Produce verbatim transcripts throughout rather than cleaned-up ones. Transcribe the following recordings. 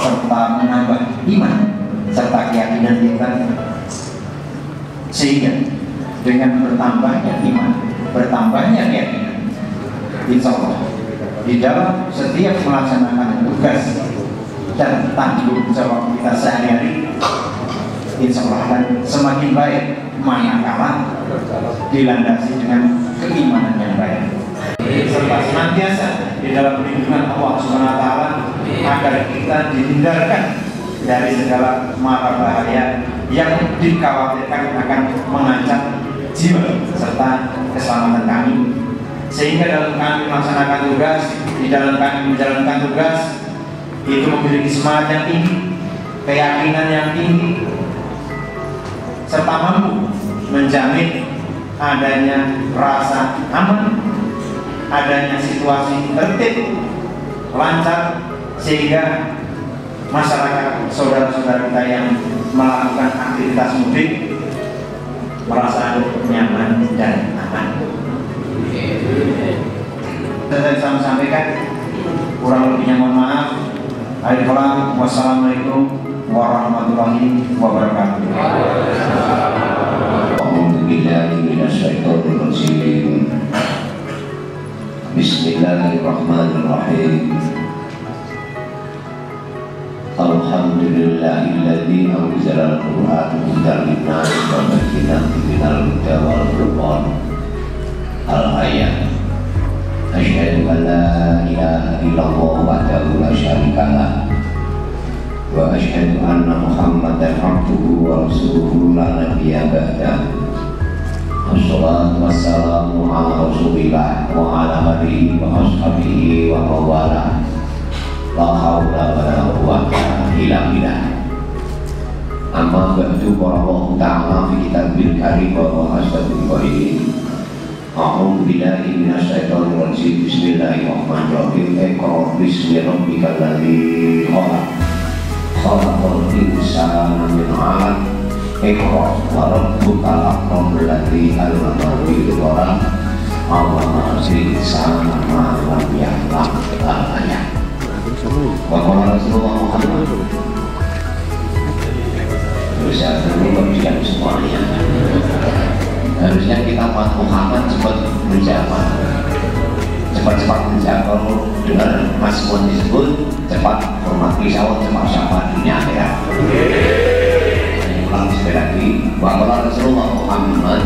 serta menambah iman serta keyakinan kita, sehingga dengan bertambahnya iman, bertambahnya keyakinan, insya Allah di dalam setiap melaksanakan tugas dan tanggung jawab kita sehari-hari, insya Allah akan semakin baik, manakala dilandasi dengan keimanan yang baik, serta senantiasa di dalam perlindungan Allah Subhanahu Wa Taala, agar kita dihindarkan dari segala mara bahaya yang dikhawatirkan akan mengancam jiwa serta keselamatan kami, sehingga dalam kami melaksanakan tugas, di dalam kami menjalankan tugas itu memiliki semangat yang tinggi, keyakinan yang tinggi, serta mampu menjamin adanya rasa aman, adanya situasi tertib, lancar, sehingga masyarakat saudara-saudara kita yang melakukan aktivitas mudik merasa nyaman dan aman. Saya saya sampaikan, kurang lebihnya mohon maaf. Wassalamualaikum warahmatullahi wabarakatuh. Bismillahirrahmanirrahim. Alhamdulillahilladzi anzala al-Qur'ana hudan lin-nas wa bayyinatin minal huda wal furqan. Al-ayat. Asyhadu an la ilaha illallah wahdahu la syarika lah wa asyhadu anna Muhammadan abduhu wa rasuluhu la nabiyya ba'dah. Wassalatu wassalamu ala Rasulillah wa ala alihi wa ashabihi wa mawalah. La haula wa la quwwata illa billah. Amma ba'du, qala Allah ta'ala fi kitabil karim wa ashabihi qailin. A'udzu billahi minasyaitonir rajim. Bismillahirrahmanirrahim. Iqra bismi rabbikal ladzi khalaq. Khalaqal insana min 'alaq. Iqra wa rabbukal akramul ladzi 'allama bil qalam. 'allama al-insana ma lam ya'lam. Al-ayat. Wa qala Rasulullah Muhammad. Bisa mengucapkan semuanya. Harusnya kita Pak Muhammad cepat menjawab, cepat-cepat menjawab. Dengar Mas Mun disebut cepat hormati sawat, cepat syafaat dunia akhirat. Saya ulang sekali lagi, bahwa Rasulullah Muhammad.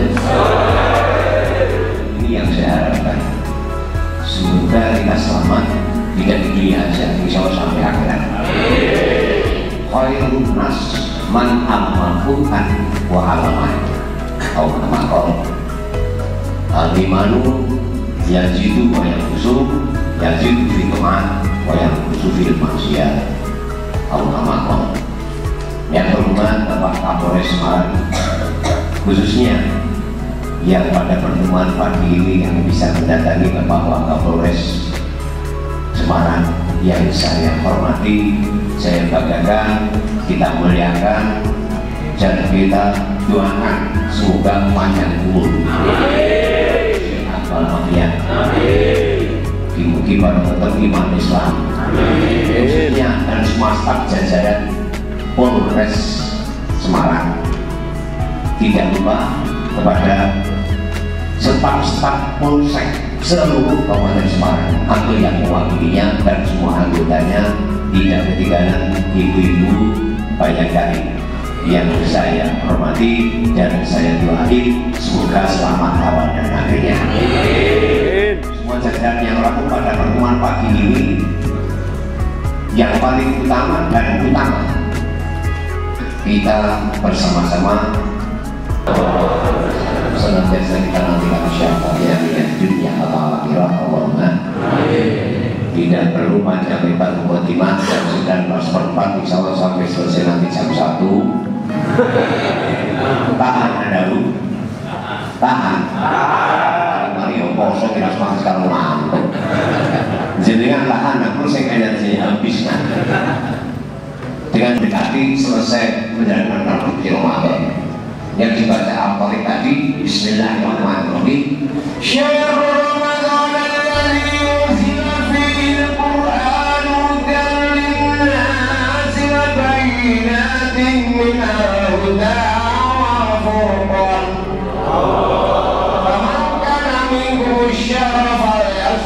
Ini yang saya harapkan. Semoga kita selamat, tidak di dunia saja, insya Allah sampai akhirat. Khairun nas man amal Quran wa alaman. Kau makol al-imanu yajidu wa yanqusu, yajidu fil iman wa yanqusu fil maksiat. Kau makol. Yang terhormat Bapak Kapolres Semarang, khususnya yang pada pertemuan pagi ini yang bisa mendatangi Bapak Kapolres Semarang yang saya hormati, saya banggakan, kita muliakan, dan kita doakan semoga panjang umur, sehat walafiat, mugi-mugi pada tetap iman Islam, khususnya dan semua staf jajaran Polres Semarang. Tidak lupa kepada staf-staf Polsek seluruh Kabupaten Semarang atau yang mewakilinya dan semua anggotanya, tidak ketinggalan ibu-ibu banyak kali yang saya hormati dan saya doakan semoga selamat awal dan akhirnya. Semua jajaran yang laku pada pertemuan pagi ini, yang paling utama dan utama, kita bersama-sama senantiasa kita nantikan syafaatnya di dunia atau akhirat. Allahumma tidak perlu panjang lebar mukadimah, jam sembilan pas perempat insya Allah sampai selesai nanti jam satu. Tahan dahulu, tahan. Mari oposo kita semangat kalau mampu. Jenengan tahan, aku saya energi habis. Dengan dekati selesai menjalankan rambut Ramadan yang dibaca al-Fatihah tadi. Bismillahirrahmanirrahim. Syahrul Ramadan alladzi unzila fihi al-Qur'an hudan lin-nas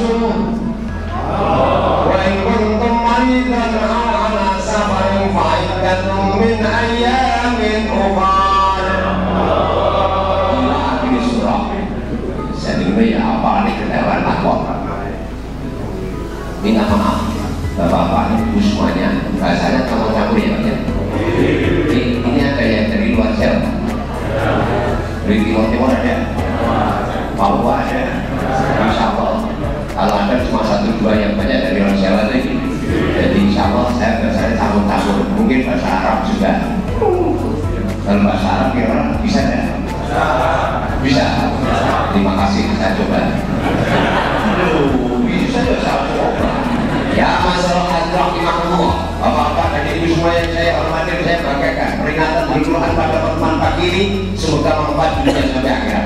rasul wa in kuntum maridan aw ala safarin fa iddatun min ayyamin ukhra ila akhir surah. Jadi ya apa nih kelewatan takut. Minta maaf bapak-bapak ibu semuanya, bahasanya campur-campur ya Pak ya. Ini, ini ada yang dari luar Jawa, dari Timur Timur ada, Papua ada, Insya Allah. Kalau ada cuma satu dua yang banyak dari luar Jawa lagi. Jadi Insya Allah saya bahasanya campur-campur, mungkin bahasa Arab juga. Kalau bahasa Arab kira bisa ya? Bisa. Terima kasih, saya coba. Bisa ya saya coba. Ya masalah hadroh imamullah, bapak-bapak dan ibu semua yang saya hormati, saya bagaikan peringatan Al-Quran pada pertemuan pagi ini semoga manfaat dunia sampai akhirat.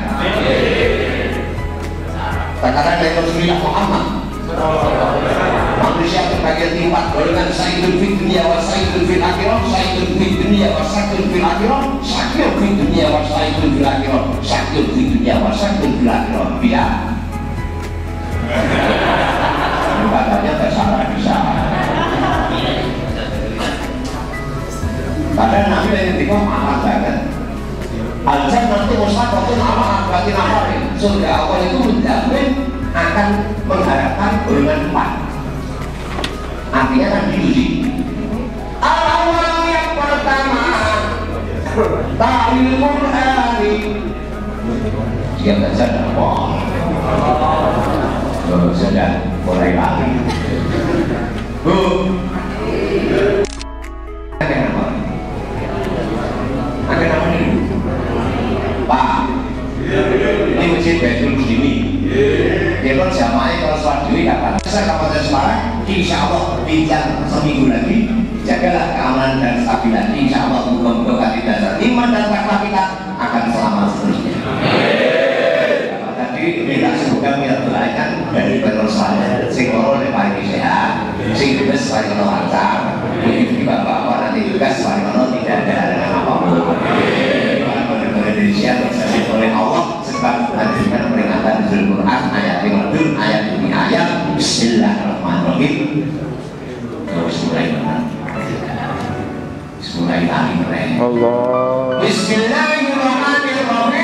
Katakan dari Rasulullah Muhammad, manusia terbagi empat golongan, sa'idun fid dunya wa sa'idun fil akhirah, sa'idun fid dunya wa sa'idun fil akhirah, sa'idun fid dunya wa sa'idun fil akhirah, sa'idun fid dunya wa sa'idun fil akhirah. Bisa? Katanya bahasa Arab bisa. Padahal Nabi yang tiga mahal banget. Al-Jannah nanti mustaqatun ala akbatin amalin. Surga awal itu menjamin akan mengharapkan golongan empat. Artinya kan diuji. Al-awal yang pertama ta'lil Qur'ani. Dia baca dakwah. Oh, sudah mulai lagi. Bu, ada nama? Ada nama ini? Pak, ini masjid Baitul Muslimin. Dia kan jamaah kalau sholat diri kapan? Saya Kabupaten Semarang, insya Allah bincang seminggu lagi. Jagalah keamanan dan stabilitas. Insya Allah bukan-bukan dasar iman dan takwa kita akan selamat seterusnya. Minta semoga minta doakan dari penerusnya sing loro nek paling sehat, sing bebas paling lancar, mungkin bapak-bapak nanti juga paling tidak ada halangan apapun. Benar-benar Indonesia terjadi oleh Allah sebab menghadirkan peringatan di Al-Quran ayat lima puluh ayat demi ayat. Bismillahirrahmanirrahim. Bismillahirrahmanirrahim. Bismillahirrahmanirrahim. Allah. Bismillahirrahmanirrahim.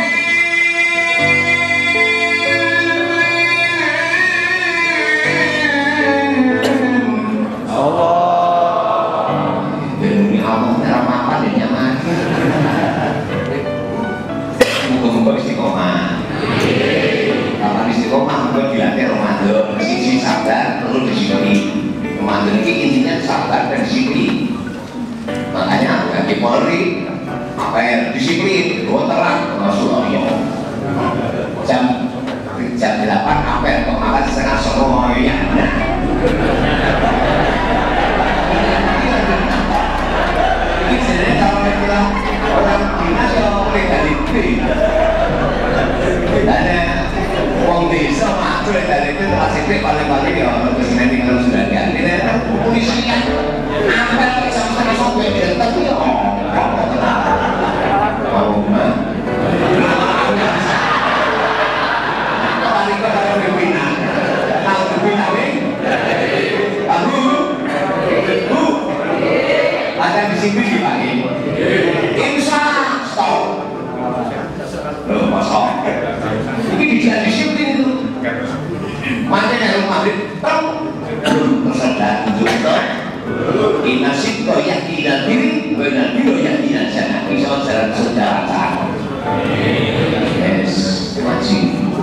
Istiqomah. Kalau istiqomah mungkin dilatih Ramadan, sisi sabar, perlu disiplin. Ramadan ini intinya sabar dan disiplin. Makanya bagi Polri apa yang disiplin, dua terang Rasulullah. Jam jam delapan apa yang kemarin setengah sepuluh ya. Ini sebenarnya kalau kita bilang orang dinas kalau legaliti. Ada uang desa makro dari itu terasik paling-paling ya orang kesini tinggal sudah ganti. Ini ada polisian apa sama-sama sampai dia tapi ya mau mah paling kalau pimpinan kalau pimpinan nih aku bu ada disiplin lagi insya stop loh masuk ini tidak disiplin itu makanya rumah itu tersadar untuk inasib koyak tidak diri benar diri yang tidak sana bisa jalan saudara yes wajib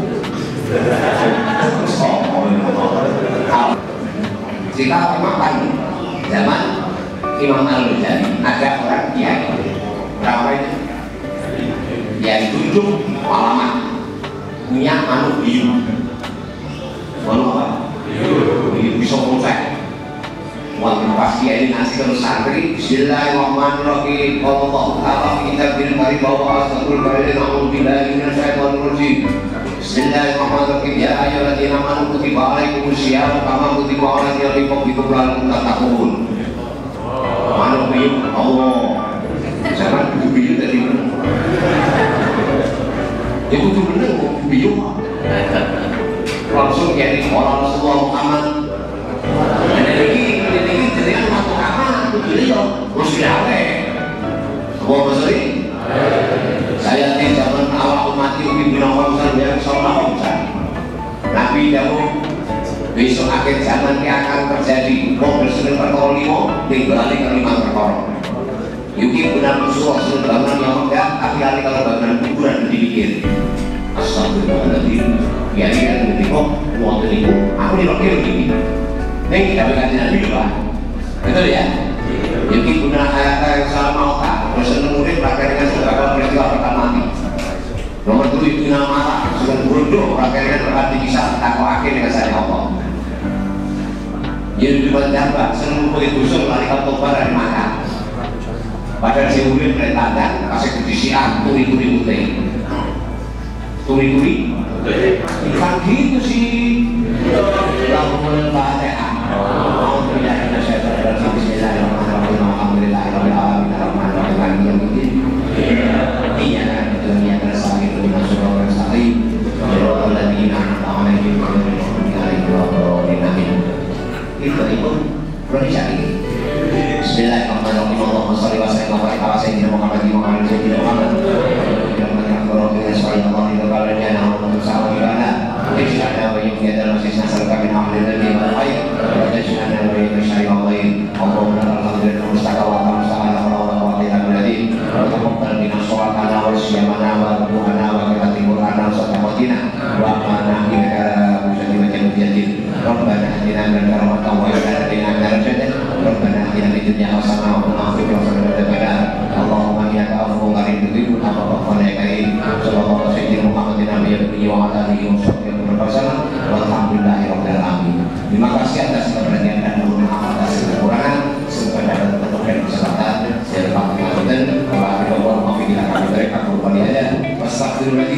jika memang kan zaman Imam Al-Ghazali ada orang kiai berapa itu yang duduk alamat punya manuk biu manuk apa? biu bisa ngocek waktu pas kiai ngasih ke santri Bismillahirrahmanirrahim Allah Allah kita bilang mari bawa astagfirullah kali namun bila ingin saya tuan rojim Bismillahirrahmanirrahim ya ayyuhalladzina amanu kutiba alaikumusiyam kama kutiba alal ladzina min qablikum la'allakum tattaqun manuk biu Allah jangan biu biu tadi itu tuh bener kok biu langsung jadi orang Rasulullah Muhammad. Dan ini ini jadi umat Muhammad itu jadi mesti gawe. Semua mesti. Saya di zaman awal umat itu bin Muhammad yang sallallahu alaihi. Nabi dahulu besok akhir zaman ini akan terjadi mobil sering perkara lima tinggal ke lima perkara. Yuki benar musuh sering bangunan yang enggak tapi kali kalau bangunan kuburan dipikir astagfirullahaladzim ya ini kan ngerti kok mau itu aku dirokir gini ini kita berkati Nabi Pak betul ya Yuki benar ayat yang salah mau tak terus menurut pakai dengan sebagai peristiwa pertama mati nomor tujuh itu nama sudah bodoh pakai dengan berarti bisa takwa akhir dengan saya Allah jadi dibuat dapat senang boleh busuk lari ke tobar dan makan padahal si murid perintahkan kasih kedisian turi-turi putih turi-turi bukan gitu sih Allahumma al-Fatihah mau tidak ada saya berdoa bismillahirrahmanirrahim alhamdulillahirrahmanirrahim alhamdulillahirrahmanirrahim iya kan dunia terasa itu nasurah rastaqim surah al-ladina alaihim itu itu berarti cari bismillahirrahmanirrahim Allahumma sholli wa sallim wa barik ala sayyidina Muhammad wa ala sayyidina Muhammad Allahumma ya ka'afu qarin tudibu apa-apa kain sallallahu alaihi Muhammadin nabiyyi wa ala alihi wa sahbihi wasallam walhamdulillahirabbil alamin. Terima kasih atas perhatian dan mohon maaf atas kekurangan semoga dapat berkenan kesempatan saya pamit dan wa billahi taufiq kami berikan kepada Anda. Wassalamualaikum